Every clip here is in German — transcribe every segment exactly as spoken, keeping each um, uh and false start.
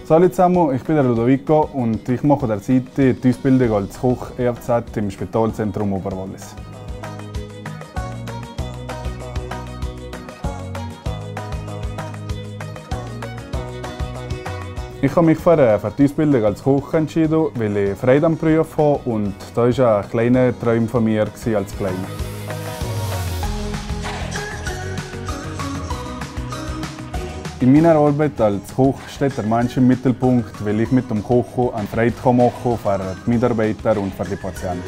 Hallo zusammen, ich bin der Ludovico und ich mache derzeit die Ausbildung als Koch E F Z im Spitalzentrum Oberwallis. Ich habe mich für, für die Ausbildung als Koch entschieden, weil ich Freude am Beruf habe und das war ein kleiner Traum von mir als Kleiner. In meiner Arbeit als Koch steht der Mensch im Mittelpunkt, weil ich mit dem Kochen eine Freude machen kann für die Mitarbeiter und für die Patienten.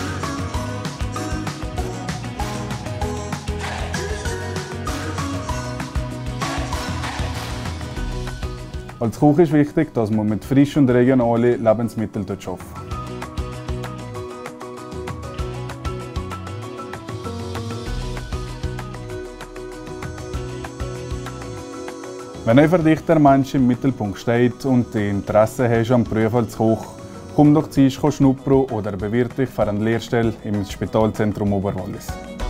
Als Koch ist wichtig, dass man mit frischen und regionalen Lebensmitteln arbeitet. Wenn ein verdichter Mensch im Mittelpunkt steht und die Interesse hast am Beruf als Koch, komm doch zu uns schnuppern oder bewirb dich für eine Lehrstelle im Spitalzentrum Oberwallis.